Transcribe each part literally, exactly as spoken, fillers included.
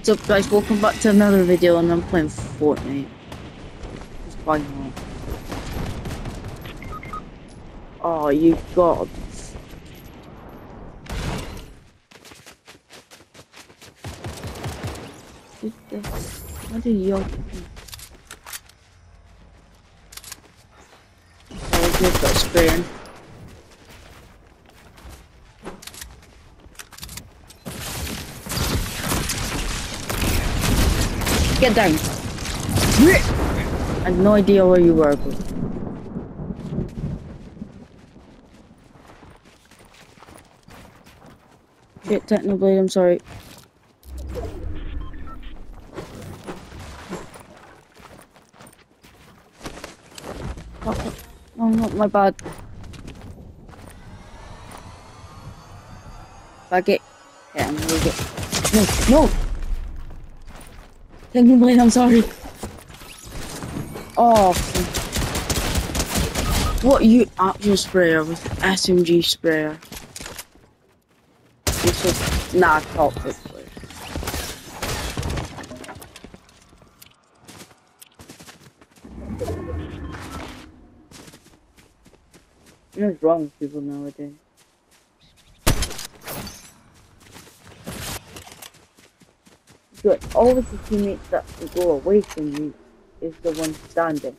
What's up guys, welcome back to another video and I'm playing Fortnite. Just why not? Oh, you god. What are you Oh, you've got spraying. Get down. I had no idea where you were, but... Shit, Technoblade, I'm sorry. Oh, oh, not my bad. Back it. Yeah, I'm gonna get... No, no! Technoblade, I'm sorry. Oh, what you actual sprayer with S M G sprayer? This is not toxic. What's wrong with people nowadays? Good. Always the teammates that go away from you is the one standing.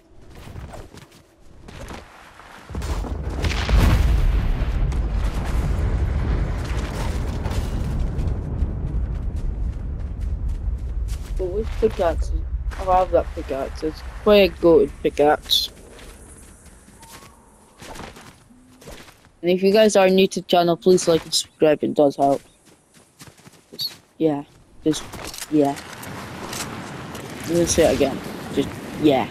But with pickaxes, I love that pickaxe. It's quite a good pickaxe. And if you guys are new to the channel, please like and subscribe. It does help. Just, yeah. Just, yeah. I'm gonna say it again. Just, yeah.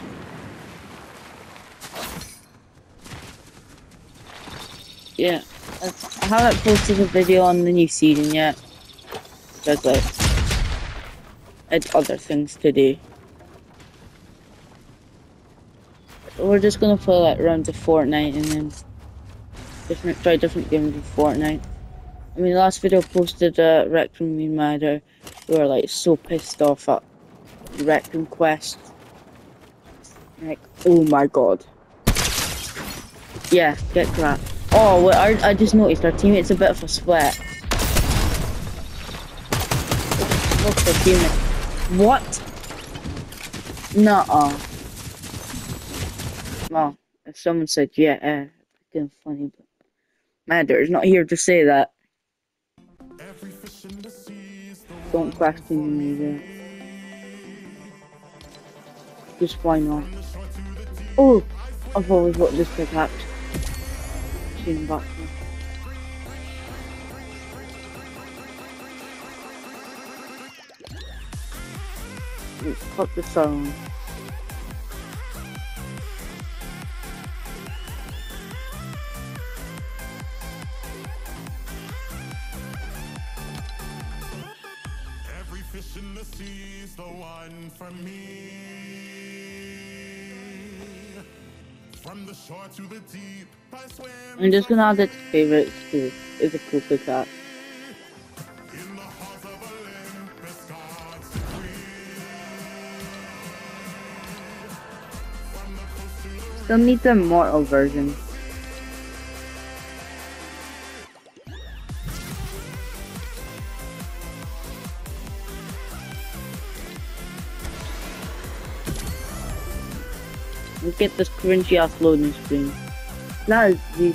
Yeah. I haven't posted a video on the new season yet. Because, like, I had other things to do. We're just gonna play, like, rounds of Fortnite and then different, try different games of Fortnite. I mean, last video posted uh, Rec Room, me and Matter. We were like so pissed off at Rec Room Quest. Like, oh my god. Yeah, get crap. Oh, wait, I, I just noticed our teammate's a bit of a split. What's the teammate? What? Nuh-uh. Well, if someone said yeah, uh, it's kind of funny, but Matter is not here to say that. Don't question me there. Just why not? Oh! I've always got this pickaxe. Seen back there. Let's cut the sound. In the sea's the one for me. From the shore to the deep, I swim. I'm just gonna add it to favorites too. It's a cool pickaxe. In the halls of Olympus, God's decree. From the coast to the Still need the immortal version. Look at this cringy ass loading screen. That is this.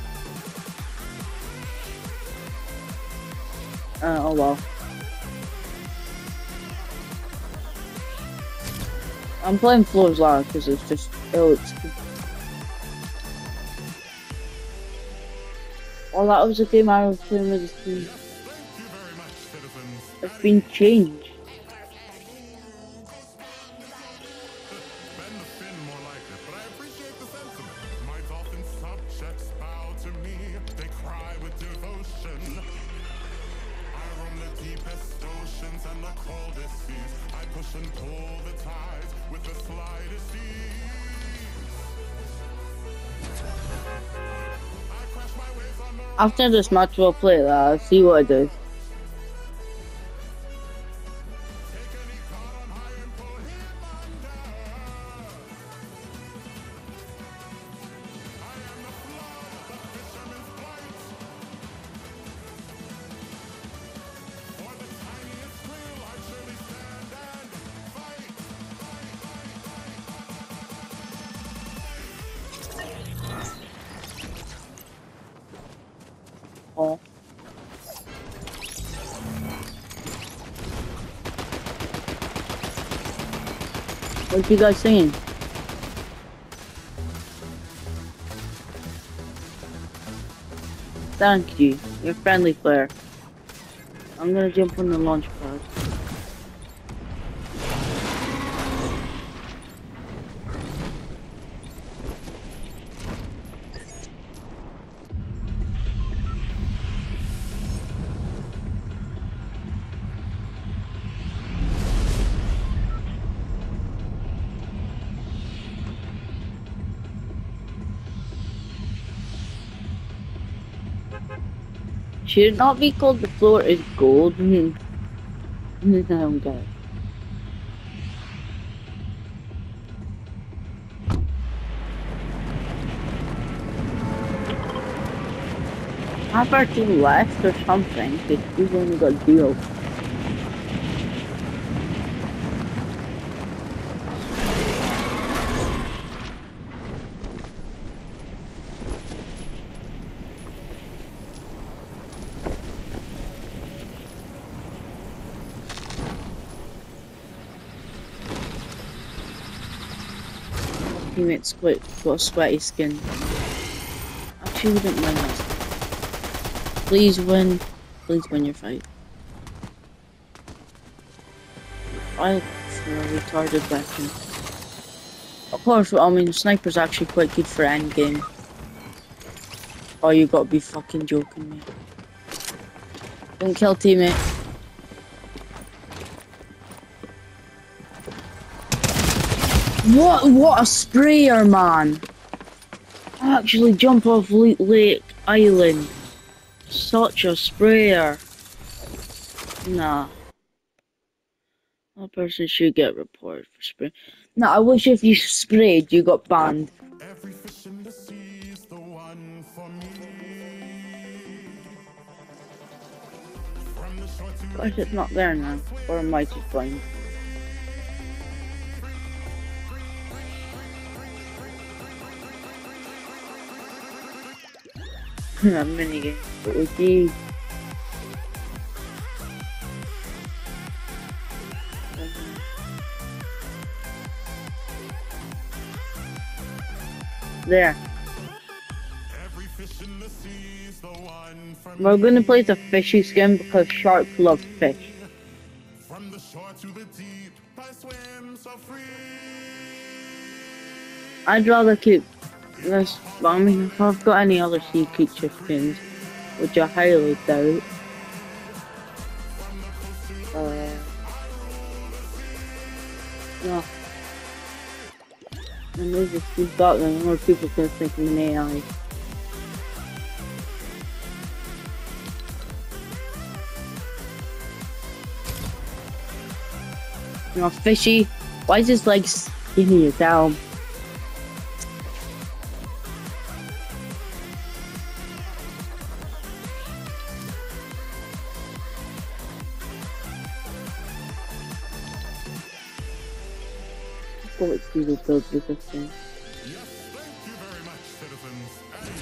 Uh, oh well. I'm playing Floor's Lara because it's just, it looks good. Oh, that was a game I was playing with this team. It's been changed. and pull the tides with the slightest ease. I crash my waves on the After this match, we'll play that. I'll see what it is. What you guys saying? Thank you. You're a friendly player. I'm gonna jump on the launch pad. Should it not be called the floor is gold? I don't get it. Have our team left or something? Because we've only got zero. Teammates quite got a sweaty skin. Actually, we don't mind that. Please win. Please win your fight. I look for a retarded weapon. Of course, I mean, sniper's actually quite good for endgame. Oh, you gotta be fucking joking me. Don't kill teammate. What? What a sprayer, man! Actually, jump off Lake, Lake Island. Such a sprayer. Nah. That person should get reported for spray. Nah, I wish if you sprayed, you got banned. Every fish in the sea is the one for me. From the shore to Why is it not there now? Or am I just blind? That minigame. O G. There. every fish in the sea is the one for We're me. gonna play the fishy skin because sharks love fish. From the shore to the deep, I swim so free. I'd rather keep this. I mean, if I've got any other sea creature skins, which I highly doubt. Uh, no. And there's just we've got them, more people can think I'm an A I. You know, fishy. Why is his leg skinny as hell? Oh, it's really build with this thing. Yes, thank you very much, citizens.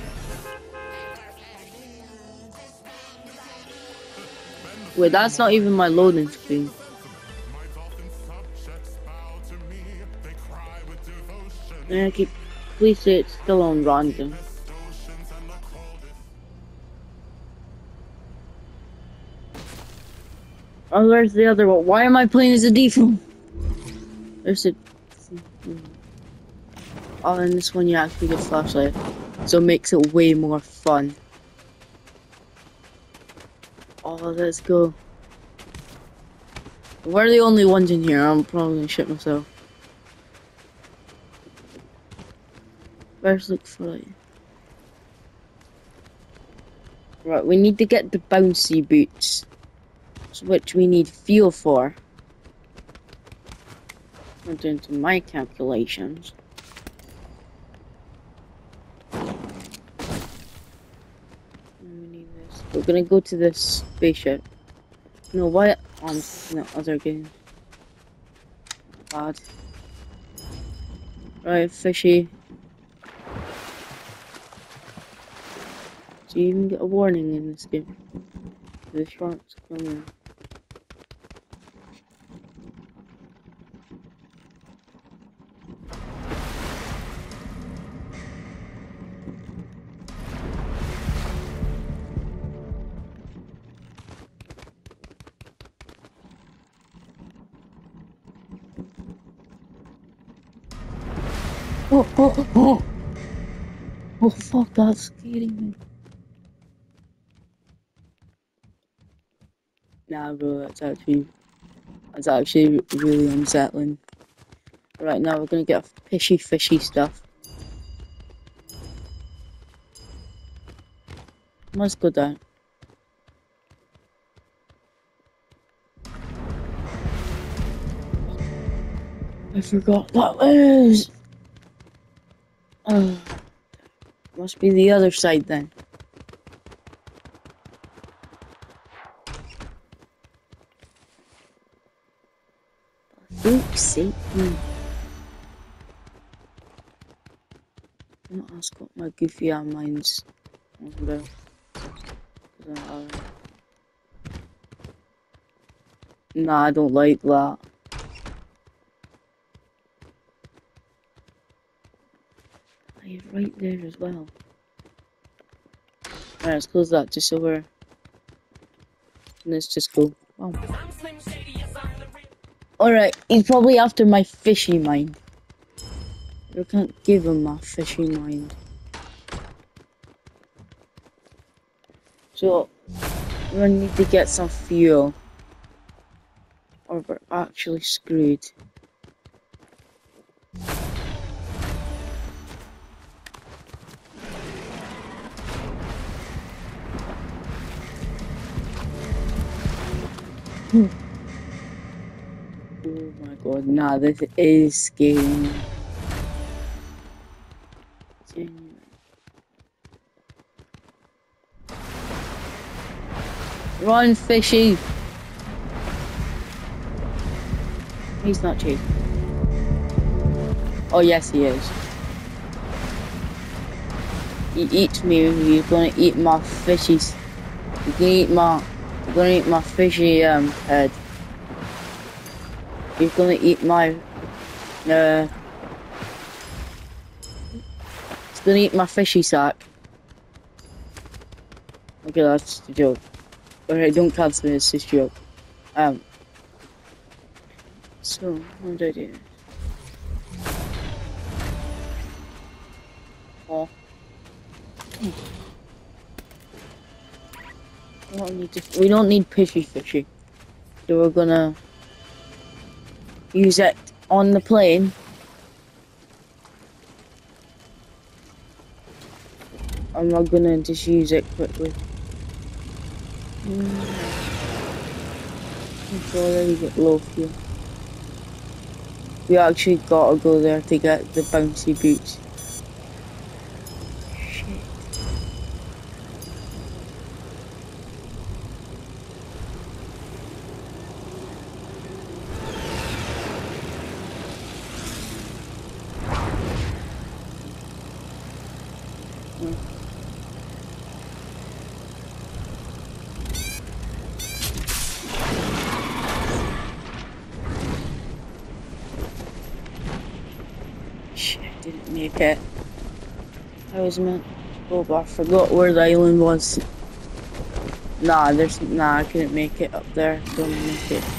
Wait, that's not even my loading screen. My dolphin subjects bow to me. They cry with devotion. And I keep, please say it's still on random. Best oceans and the coldest. Oh, where's the other one? Why am I playing as a default? There's a. Oh, and this one you actually get flashlight, so it makes it way more fun. Oh, let's go. We're the only ones in here. I'm probably gonna shit myself. Let's look for it. Right, we need to get the bouncy boots, which we need fuel for. I'm doing some my calculations. We need this. We're gonna go to this spaceship. No, why? Oh, I'm thinking of other game. Bad. Right, fishy. Do you even get a warning in this game? The sharks coming. Oh, oh, oh! Oh, fuck, that's scaring me. Nah, bro, that's actually, that's actually really unsettling. Right, now we're gonna get fishy, fishy stuff. Let's go down. I forgot that was. Oh, must be the other side then. Fuck's sake. Hmm. I'm not ask what my goofy eye mind's on about. Uh, Nah, I don't like that. He's right there as well. Alright, let's close that just so we're... Let's just go. Wow. Alright, he's probably after my fishy mind. I can't give him my fishy mind. So, we're gonna need to get some fuel. Or we're actually screwed. Hmm. Oh my god, nah, this is scary. Run, fishy! He's not chasing. Oh yes, he is. He eats me. He's gonna eat my fishies. He's gonna eat my. He's gonna eat my fishy um head. He's gonna eat my. Uh. He's gonna eat my fishy sack. Okay, that's the joke. Alright, don't cancel me. It's just a joke. Um. So, what did I do? Oh. We don't need to, we don't need fishy fishy. So we're gonna use it on the plane. I'm not gonna just use it quickly. Mm. It's already get low fuel. We actually gotta go there to get the bouncy boots. Shit. Mm. Shit, I didn't make it. I was meant to go, but I forgot where the island was. Nah, there's nah, I couldn't make it up there. Don't make it.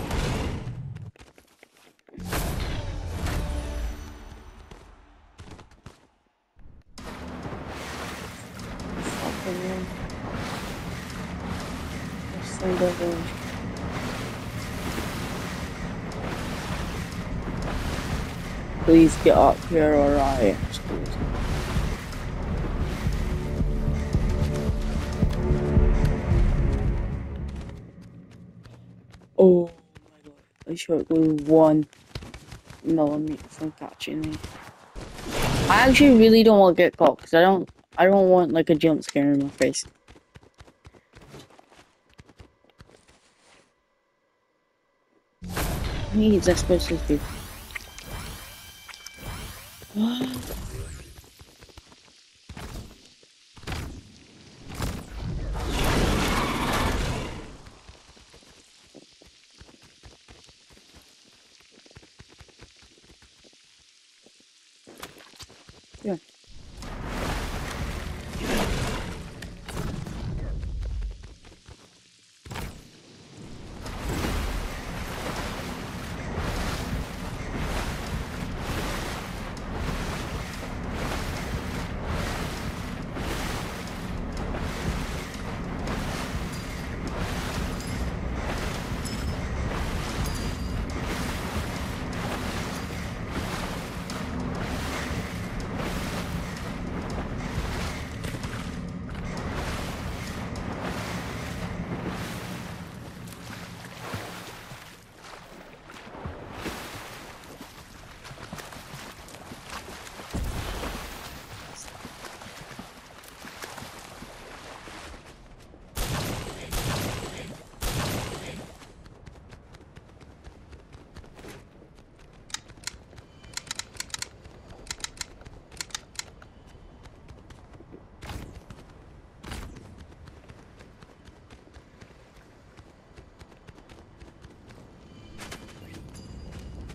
Fucking hell. Let's find out where. Please get up here or I explode. Oh my god, I shot going one millimeter from catching me. I actually really don't want to get caught because I don't I don't want like a jump scare in my face. I need this supposed to be. Yeah.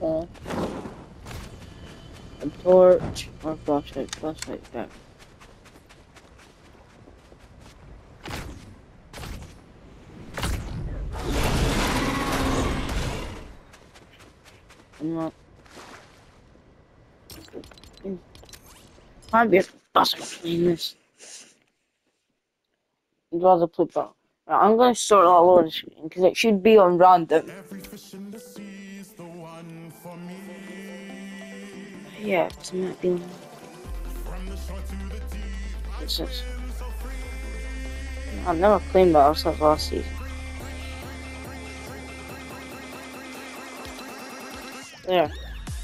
Uh, a torch or flashlight. Flashlight back. I'm not. Can't be a bastard playing this. I'd rather play back. Right, I'm gonna start all over the screen because it should be on random. Every fish in the sea is the one for me. Yeah, it's not being. From the shore to the deep, It's just. I'm so free. I've never played Battle since last season. There.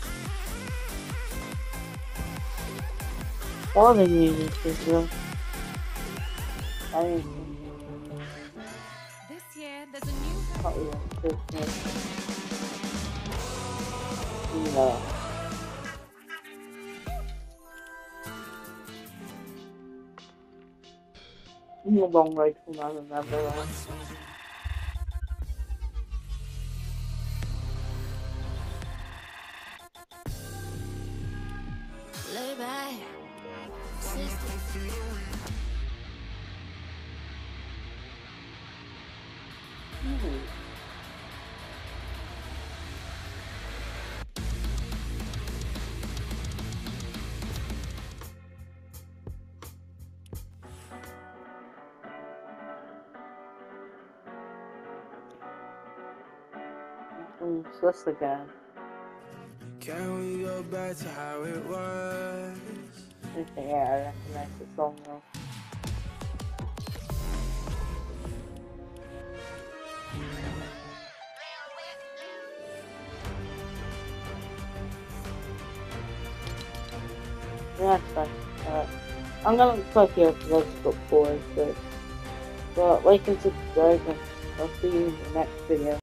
All the music is though. I mean, This year, there's a new. oh yeah, good. No. I'm a long rifle, I remember that. Lay back. Hmm. Mm, so that's the guy. Can we go back to how it was? Okay, yeah, I recognize the song now. Yeah, that's fine. Alright. I'm gonna click here because let's go forward, but, but like and subscribe, and I'll see you in the next video.